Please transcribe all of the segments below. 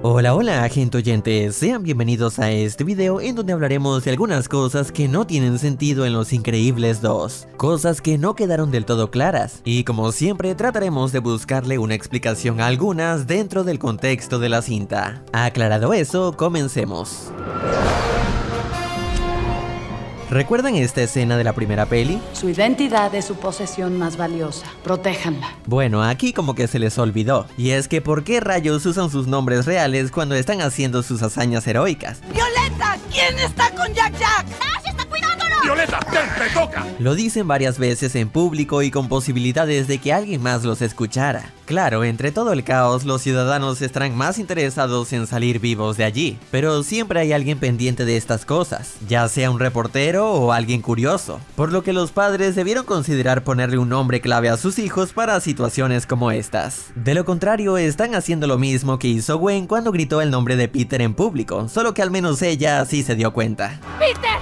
Hola, hola gente oyentes, sean bienvenidos a este video en donde hablaremos de algunas cosas que no tienen sentido en Los Increíbles 2, cosas que no quedaron del todo claras, y como siempre trataremos de buscarle una explicación a algunas dentro del contexto de la cinta. Aclarado eso, comencemos. ¿Recuerdan esta escena de la primera peli? Su identidad es su posesión más valiosa. Protéjanla. Bueno, aquí como que se les olvidó. Y es que ¿por qué rayos usan sus nombres reales cuando están haciendo sus hazañas heroicas? ¡Violeta! ¿Quién está con Jack Jack? ¡Ash está cuidándolo! ¡Violeta, te toca! Lo dicen varias veces en público y con posibilidades de que alguien más los escuchara. Claro, entre todo el caos, los ciudadanos estarán más interesados en salir vivos de allí, pero siempre hay alguien pendiente de estas cosas, ya sea un reportero o alguien curioso, por lo que los padres debieron considerar ponerle un nombre clave a sus hijos para situaciones como estas. De lo contrario, están haciendo lo mismo que hizo Gwen cuando gritó el nombre de Peter en público, solo que al menos ella sí se dio cuenta. ¡Peter!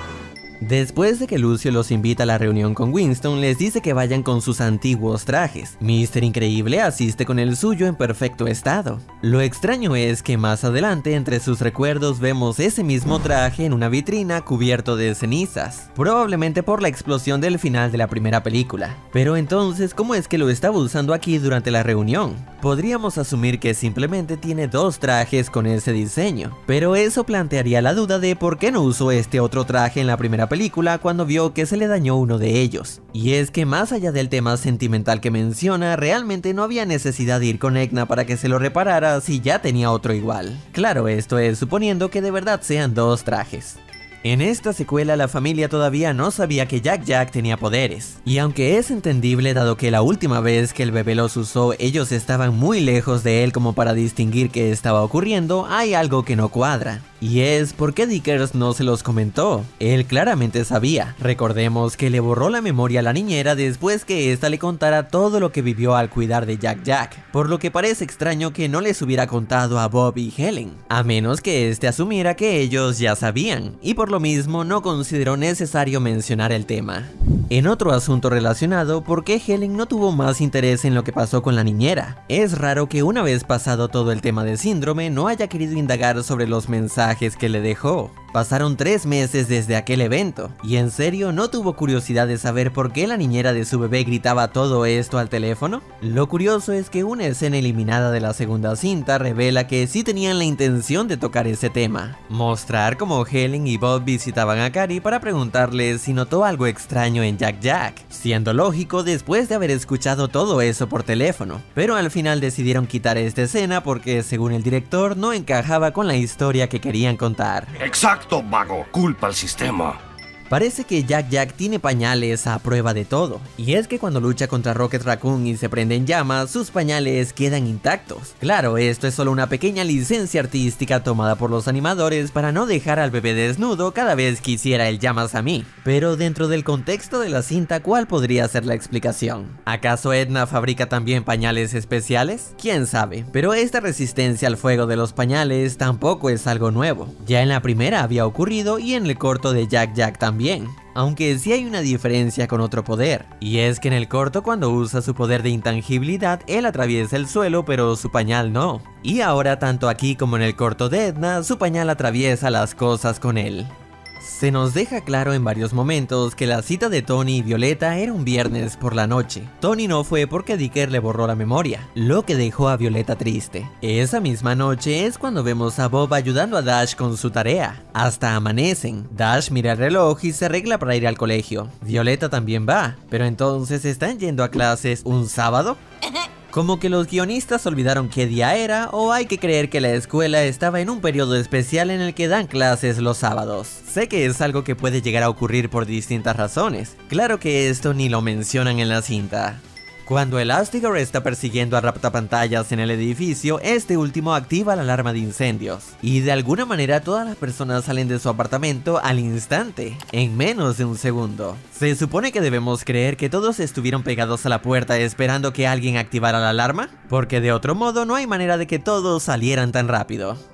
Después de que Lucio los invita a la reunión con Winston, les dice que vayan con sus antiguos trajes. Mr. Increíble asiste con el suyo en perfecto estado. Lo extraño es que más adelante entre sus recuerdos vemos ese mismo traje en una vitrina cubierto de cenizas, probablemente por la explosión del final de la primera película. Pero entonces, ¿cómo es que lo estaba usando aquí durante la reunión? Podríamos asumir que simplemente tiene dos trajes con ese diseño, pero eso plantearía la duda de por qué no usó este otro traje en la primera película cuando vio que se le dañó uno de ellos. Y es que más allá del tema sentimental que menciona, realmente no había necesidad de ir con Edna para que se lo reparara si ya tenía otro igual. Claro, esto es suponiendo que de verdad sean dos trajes. En esta secuela la familia todavía no sabía que Jack Jack tenía poderes, y aunque es entendible dado que la última vez que el bebé los usó ellos estaban muy lejos de él como para distinguir qué estaba ocurriendo, hay algo que no cuadra. Y es ¿por qué Dickers no se los comentó? Él claramente sabía. Recordemos que le borró la memoria a la niñera después que ésta le contara todo lo que vivió al cuidar de Jack Jack, por lo que parece extraño que no les hubiera contado a Bob y Helen, a menos que éste asumiera que ellos ya sabían, y por lo mismo no consideró necesario mencionar el tema. En otro asunto relacionado, ¿por qué Helen no tuvo más interés en lo que pasó con la niñera? Es raro que una vez pasado todo el tema del síndrome no haya querido indagar sobre los mensajes que le dejó. Pasaron 3 meses desde aquel evento, y en serio no tuvo curiosidad de saber por qué la niñera de su bebé gritaba todo esto al teléfono. Lo curioso es que una escena eliminada de la segunda cinta revela que sí tenían la intención de tocar ese tema, mostrar cómo Helen y Bob visitaban a Carrie para preguntarle si notó algo extraño en Jack Jack, siendo lógico después de haber escuchado todo eso por teléfono, pero al final decidieron quitar esta escena porque según el director no encajaba con la historia que querían contar. ¡Exacto, vago! Culpa al sistema. Parece que Jack Jack tiene pañales a prueba de todo, y es que cuando lucha contra Rocket Raccoon y se prende en llamas, sus pañales quedan intactos. Claro, esto es solo una pequeña licencia artística tomada por los animadores para no dejar al bebé desnudo cada vez que hiciera el llamas a mí. Pero dentro del contexto de la cinta, ¿cuál podría ser la explicación? ¿Acaso Edna fabrica también pañales especiales? ¿Quién sabe? Pero esta resistencia al fuego de los pañales tampoco es algo nuevo. Ya en la primera había ocurrido y en el corto de Jack Jack también. Aunque sí hay una diferencia con otro poder, y es que en el corto cuando usa su poder de intangibilidad él atraviesa el suelo pero su pañal no, y ahora tanto aquí como en el corto de Edna su pañal atraviesa las cosas con él. Se nos deja claro en varios momentos que la cita de Tony y Violeta era un viernes por la noche. Tony no fue porque Dicker le borró la memoria, lo que dejó a Violeta triste. Esa misma noche es cuando vemos a Bob ayudando a Dash con su tarea. Hasta amanecen. Dash mira el reloj y se arregla para ir al colegio. Violeta también va, pero entonces ¿están yendo a clases un sábado? Como que los guionistas olvidaron qué día era, o hay que creer que la escuela estaba en un periodo especial en el que dan clases los sábados. Sé que es algo que puede llegar a ocurrir por distintas razones. Claro que esto ni lo mencionan en la cinta. Cuando Elastigirl está persiguiendo a Raptapantallas en el edificio, este último activa la alarma de incendios, y de alguna manera todas las personas salen de su apartamento al instante, en menos de un segundo. ¿Se supone que debemos creer que todos estuvieron pegados a la puerta esperando que alguien activara la alarma? Porque de otro modo no hay manera de que todos salieran tan rápido.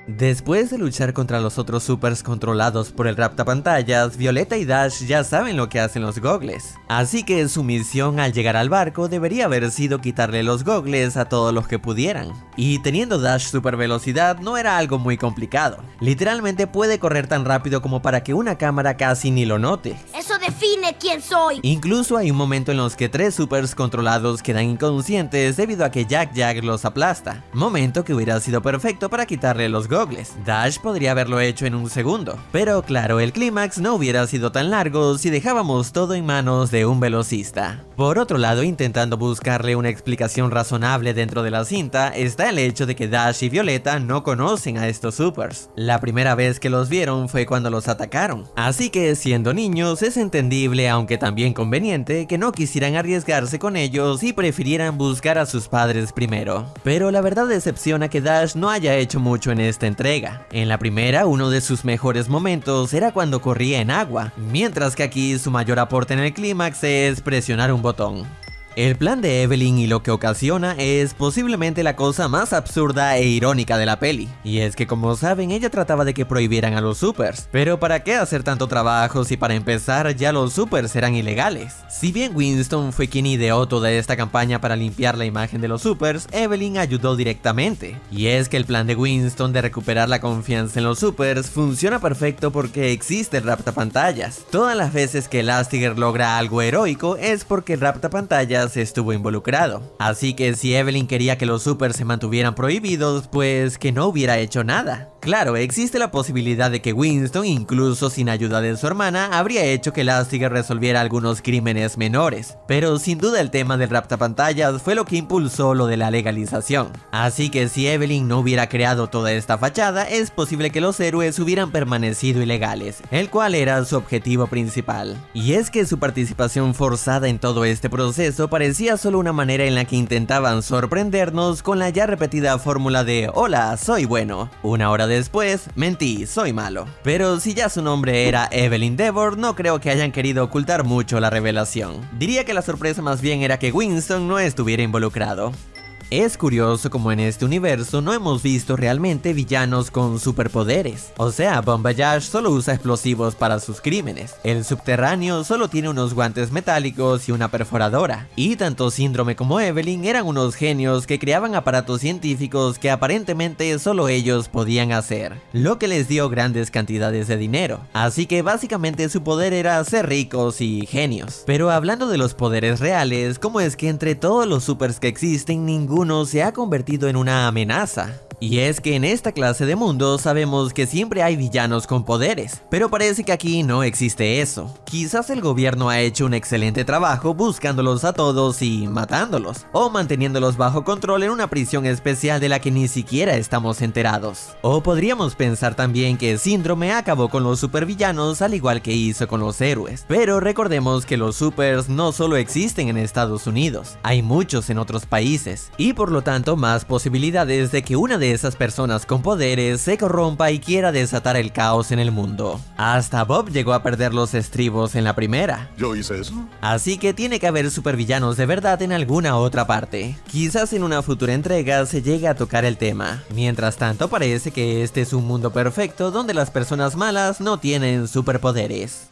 Después de luchar contra los otros supers controlados por el raptapantallas, Violeta y Dash ya saben lo que hacen los gogles. Así que su misión al llegar al barco debería haber sido quitarle los gogles a todos los que pudieran. Y teniendo Dash super velocidad no era algo muy complicado. Literalmente puede correr tan rápido como para que una cámara casi ni lo note. Eso define quién soy. Incluso hay un momento en los que 3 supers controlados quedan inconscientes debido a que Jack Jack los aplasta. Momento que hubiera sido perfecto para quitarle los gogles. Dash podría haberlo hecho en un segundo, pero claro, el clímax no hubiera sido tan largo si dejábamos todo en manos de un velocista. Por otro lado, intentando buscarle una explicación razonable dentro de la cinta, está el hecho de que Dash y Violeta no conocen a estos supers. La primera vez que los vieron fue cuando los atacaron, así que siendo niños es entendible, aunque también conveniente, que no quisieran arriesgarse con ellos y prefirieran buscar a sus padres primero. Pero la verdad decepciona que Dash no haya hecho mucho en esta entrega. En la primera, uno de sus mejores momentos era cuando corría en agua, mientras que aquí su mayor aporte en el clímax es presionar un botón. El plan de Evelyn y lo que ocasiona es posiblemente la cosa más absurda e irónica de la peli. Y es que, como saben, ella trataba de que prohibieran a los supers. Pero ¿para qué hacer tanto trabajo si para empezar ya los supers eran ilegales? Si bien Winston fue quien ideó toda esta campaña para limpiar la imagen de los supers, Evelyn ayudó directamente. Y es que el plan de Winston de recuperar la confianza en los supers funciona perfecto porque existe el raptapantallas. Todas las veces que Elastigirl logra algo heroico es porque el raptapantallas estuvo involucrado. Así que si Evelyn quería que los supers se mantuvieran prohibidos, pues que no hubiera hecho nada. Claro, existe la posibilidad de que Winston, incluso sin ayuda de su hermana, habría hecho que Elastigirl resolviera algunos crímenes menores, pero sin duda el tema del raptapantallas fue lo que impulsó lo de la legalización. Así que si Evelyn no hubiera creado toda esta fachada, es posible que los héroes hubieran permanecido ilegales, el cual era su objetivo principal. Y es que su participación forzada en todo este proceso parecía solo una manera en la que intentaban sorprendernos con la ya repetida fórmula de "Hola, soy bueno". Una hora después, mentí, soy malo. Pero si ya su nombre era Evelyn Devor, no creo que hayan querido ocultar mucho la revelación. Diría que la sorpresa más bien era que Winston no estuviera involucrado. Es curioso como en este universo no hemos visto realmente villanos con superpoderes. O sea, Bombayage solo usa explosivos para sus crímenes. El subterráneo solo tiene unos guantes metálicos y una perforadora. Y tanto Síndrome como Evelyn eran unos genios que creaban aparatos científicos que aparentemente solo ellos podían hacer, lo que les dio grandes cantidades de dinero. Así que básicamente su poder era ser ricos y genios. Pero hablando de los poderes reales, ¿cómo es que entre todos los supers que existen ninguno se ha convertido en una amenaza? Y es que en esta clase de mundos sabemos que siempre hay villanos con poderes, pero parece que aquí no existe eso. Quizás el gobierno ha hecho un excelente trabajo buscándolos a todos y matándolos, o manteniéndolos bajo control en una prisión especial de la que ni siquiera estamos enterados. O podríamos pensar también que Síndrome acabó con los supervillanos al igual que hizo con los héroes. Pero recordemos que los supers no solo existen en Estados Unidos, hay muchos en otros países, y por lo tanto más posibilidades de que una de esas personas con poderes se corrompa y quiera desatar el caos en el mundo. Hasta Bob llegó a perder los estribos en la primera. ¿Yo hice eso? Así que tiene que haber supervillanos de verdad en alguna otra parte. Quizás en una futura entrega se llegue a tocar el tema. Mientras tanto, parece que este es un mundo perfecto donde las personas malas no tienen superpoderes.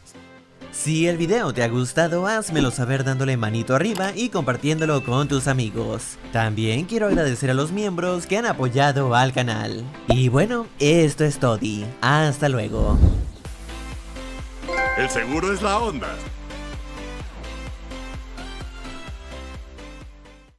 Si el video te ha gustado, házmelo saber dándole manito arriba y compartiéndolo con tus amigos. También quiero agradecer a los miembros que han apoyado al canal. Y bueno, esto es todo. Hasta luego. El seguro es la onda.